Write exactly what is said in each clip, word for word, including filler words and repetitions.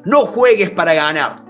No juegues para ganar.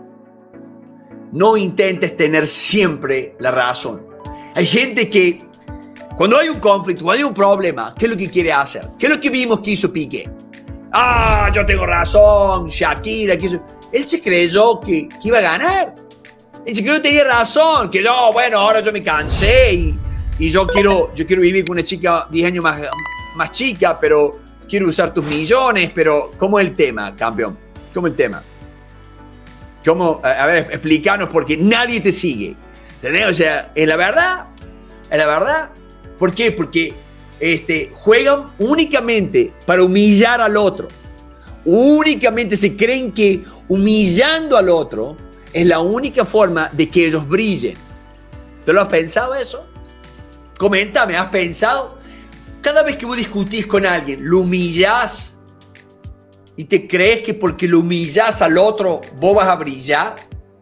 No intentes tener siempre la razón. Hay gente que cuando hay un conflicto, cuando hay un problema, ¿qué es lo que quiere hacer? ¿Qué es lo que vimos que hizo Piqué? Ah, yo tengo razón, Shakira, que hizo... Él se creyó que, que iba a ganar. Él se creyó que tenía razón, que yo, bueno, ahora yo me cansé y, y yo, quiero, yo quiero vivir con una chica diez años más, más chica, pero quiero usar tus millones, pero ¿cómo es el tema, campeón? ¿Cómo es el tema? ¿Cómo? A ver, explícanos, porque nadie te sigue. ¿Entendés? O sea, es la verdad, es la verdad. ¿Por qué? Porque este, juegan únicamente para humillar al otro. Únicamente se creen que humillando al otro es la única forma de que ellos brillen. ¿Te lo has pensado eso? Coméntame, ¿has pensado? Cada vez que vos discutís con alguien, lo humillás y te crees que porque lo humillás al otro vos vas a brillar.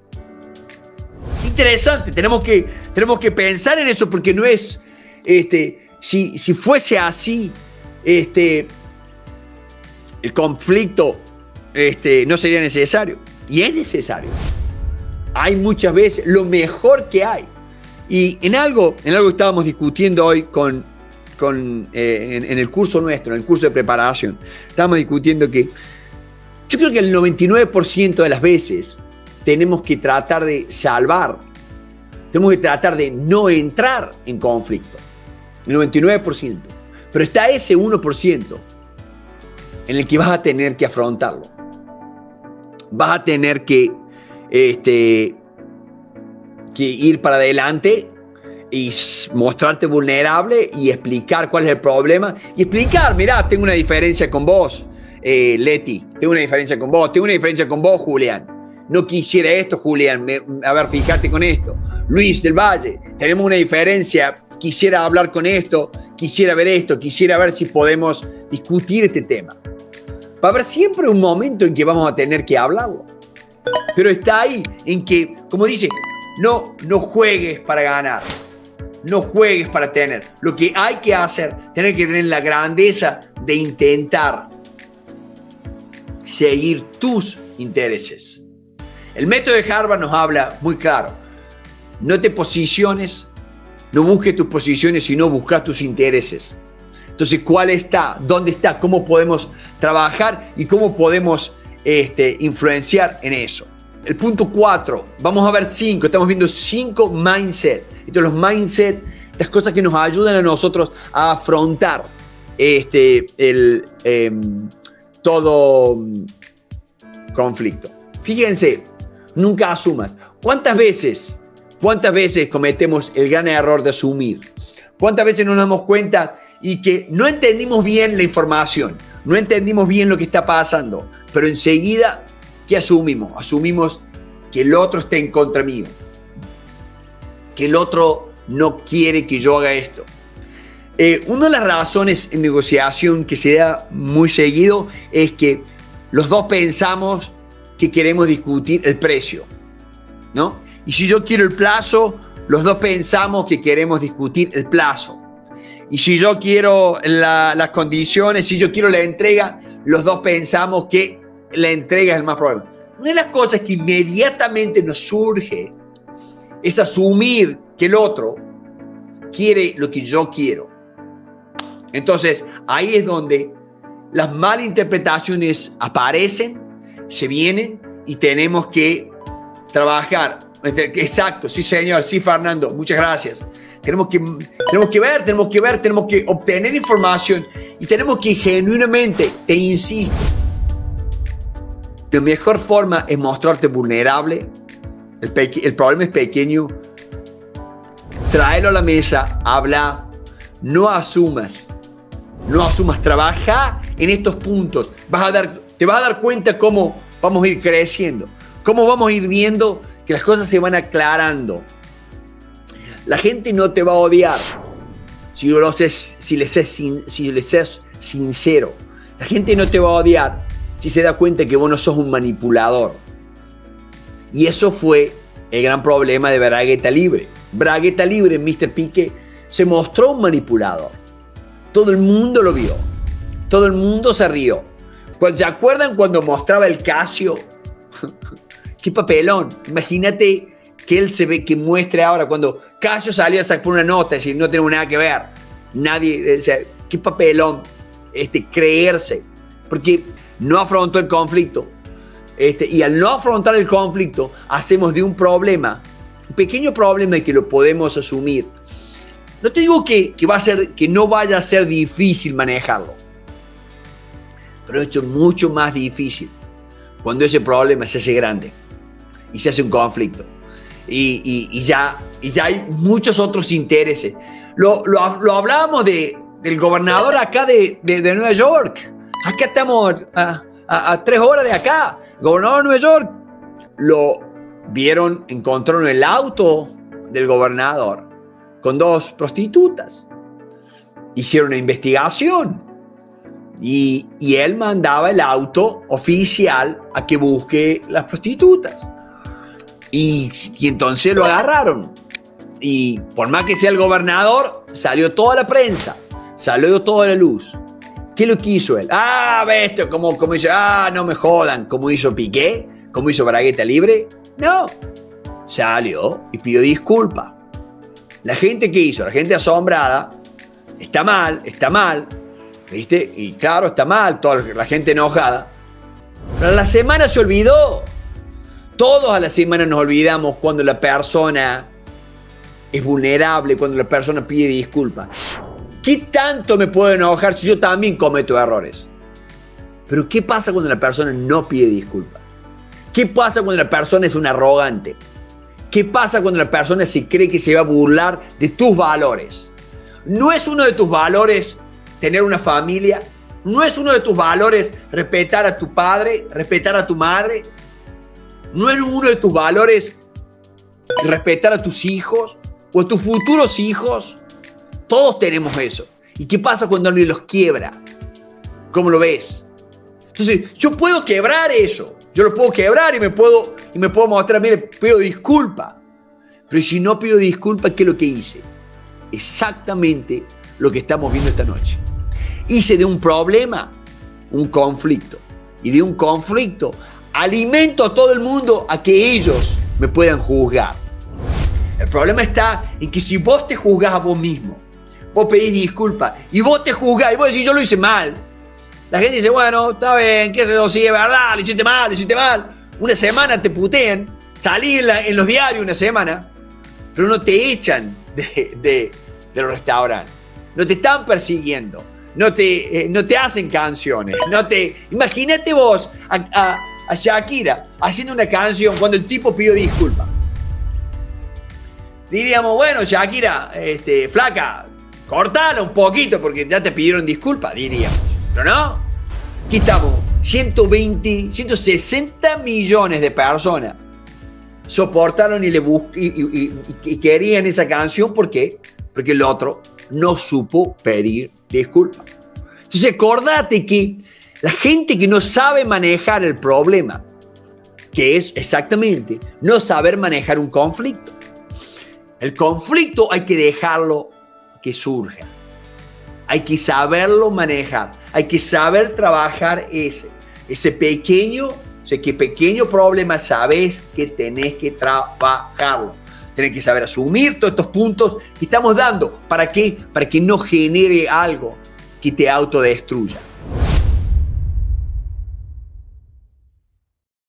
Interesante, tenemos que, tenemos que pensar en eso, porque no es, este, si, si fuese así, este, el conflicto este, no sería necesario. Y es necesario. Hay muchas veces lo mejor que hay. Y en algo, en algo que estábamos discutiendo hoy con, con, eh, en, en el curso nuestro, en el curso de preparación, estábamos discutiendo que yo creo que el noventa y nueve por ciento de las veces tenemos que tratar de salvar, tenemos que tratar de no entrar en conflicto. El noventa y nueve por ciento. Pero está ese uno por ciento en el que vas a tener que afrontarlo. Vas a tener que, este, que ir para adelante y mostrarte vulnerable y explicar cuál es el problema. Y explicar, mirá, tengo una diferencia con vos, eh, Leti. Tengo una diferencia con vos. Tengo una diferencia con vos, Julián. No quisiera esto, Julián. Me, a ver, fíjate con esto. Luis del Valle, tenemos una diferencia. Quisiera hablar con esto. Quisiera ver esto. Quisiera ver si podemos discutir este tema. Va a haber siempre un momento en que vamos a tener que hablarlo. Pero está ahí, en que, como dice, no, no juegues para ganar. No juegues para tener. Lo que hay que hacer, tener que tener la grandeza de intentar seguir tus intereses. El método de Harvard nos habla muy claro. No te posiciones, no busques tus posiciones, sino buscas tus intereses. Entonces, ¿cuál está? ¿Dónde está? ¿Cómo podemos trabajar y cómo podemos este, influenciar en eso? El punto cuatro, vamos a ver cinco, estamos viendo cinco mindset. Entonces, los mindset, las cosas que nos ayudan a nosotros a afrontar este, el, eh, todo conflicto. Fíjense, nunca asumas. ¿Cuántas veces, cuántas veces cometemos el gran error de asumir? ¿Cuántas veces no nos damos cuenta y que no entendimos bien la información, no entendimos bien lo que está pasando, pero enseguida, ¿qué asumimos? Asumimos que el otro está en contra mío, que el otro no quiere que yo haga esto. Eh, una de las razones en negociación que se da muy seguido es que los dos pensamos que queremos discutir el precio, ¿no? Y si yo quiero el plazo, los dos pensamos que queremos discutir el plazo. Y si yo quiero la, las condiciones, si yo quiero la entrega, los dos pensamos que la entrega es el más probable. Una de las cosas que inmediatamente nos surge es asumir que el otro quiere lo que yo quiero. Entonces, ahí es donde las malinterpretaciones aparecen, se vienen y tenemos que trabajar. Exacto, sí señor, sí Fernando, muchas gracias. Tenemos que, tenemos que ver, tenemos que ver, tenemos que obtener información y tenemos que genuinamente, te insisto, la mejor forma es mostrarte vulnerable. El, el problema es pequeño. Tráelo a la mesa, habla, no asumas, no asumas, trabaja en estos puntos. Vas a dar, te vas a dar cuenta cómo vamos a ir creciendo, cómo vamos a ir viendo que las cosas se van aclarando. La gente no te va a odiar si, lo haces, si, les es, si les es sincero. La gente no te va a odiar si se da cuenta que vos no sos un manipulador. Y eso fue el gran problema de Bragueta Libre. Bragueta Libre, mister Piqué, se mostró un manipulador. Todo el mundo lo vio. Todo el mundo se rió. ¿Se acuerdan cuando mostraba el Casio Qué papelón. Imagínate que él se ve, que muestre ahora cuando Casio salió a sacar una nota, es decir, no tenemos nada que ver. Nadie, o sea, qué papelón este, creerse. Porque no afrontó el conflicto. Este, y al no afrontar el conflicto, hacemos de un problema, un pequeño problema y que lo podemos asumir. No te digo que, que, va a ser, que no vaya a ser difícil manejarlo, pero esto es mucho más difícil cuando ese problema se hace grande y se hace un conflicto. Y, y, y, ya, y ya hay muchos otros intereses. Lo, lo, lo hablábamos de, del gobernador acá de, de, de Nueva York. Acá estamos a, a, a tres horas de acá. El gobernador de Nueva York. Lo vieron, encontraron el auto del gobernador con dos prostitutas. Hicieron una investigación. Y, y él mandaba el auto oficial a que busque las prostitutas. Y, y entonces lo agarraron. Y por más que sea el gobernador, salió toda la prensa, salió toda la luz. ¿Qué es lo que hizo él? Ah, ve esto, como, como dice, ah, no me jodan, como hizo Piqué, como hizo Bragueta Libre. No, salió y pidió disculpas. La gente que hizo, la gente asombrada, está mal, está mal, ¿viste? Y claro, está mal, toda la gente enojada. Pero a la semana se olvidó. Todos a la semana nos olvidamos cuando la persona es vulnerable, cuando la persona pide disculpas. ¿Qué tanto me puedo enojar si yo también cometo errores? Pero ¿qué pasa cuando la persona no pide disculpas? ¿Qué pasa cuando la persona es un arrogante? ¿Qué pasa cuando la persona se cree que se va a burlar de tus valores? ¿No es uno de tus valores tener una familia? ¿No es uno de tus valores respetar a tu padre, respetar a tu madre? ¿No es uno de tus valores respetar a tus hijos o a tus futuros hijos? Todos tenemos eso. ¿Y qué pasa cuando alguien los quiebra? ¿Cómo lo ves? Entonces, yo puedo quebrar eso. Yo lo puedo quebrar y me puedo, y me puedo mostrar, mire, pido disculpa. Pero si no pido disculpa, ¿qué es lo que hice? Exactamente lo que estamos viendo esta noche. Hice de un problema un conflicto. Y de un conflicto alimento a todo el mundo a que ellos me puedan juzgar. El problema está en que si vos te juzgás a vos mismo, vos pedís disculpas y vos te juzgás y vos decís yo lo hice mal, la gente dice bueno, está bien, que eso sí es verdad, lo hiciste mal, lo hiciste mal. Una semana te putean, salí en, la, en los diarios una semana, pero no te echan de, de, de los restaurantes, no te están persiguiendo, no te, eh, no te hacen canciones, no te... Imagínate vos a, a, a Shakira haciendo una canción cuando el tipo pidió disculpas. Diríamos, bueno, Shakira, este, flaca, cortala un poquito porque ya te pidieron disculpas, diríamos. Pero no, aquí estamos, ciento veinte, ciento sesenta millones de personas soportaron y, le bus y, y, y, y querían esa canción. ¿Por qué? Porque el otro no supo pedir disculpas. Entonces, acordate que la gente que no sabe manejar el problema, que es exactamente no saber manejar un conflicto. El conflicto hay que dejarlo que surja. Hay que saberlo manejar. Hay que saber trabajar ese, ese pequeño, ese que pequeño problema, sabes que tenés que trabajarlo. Tenés que saber asumir todos estos puntos que estamos dando. ¿Para qué? Para que no genere algo que te autodestruya.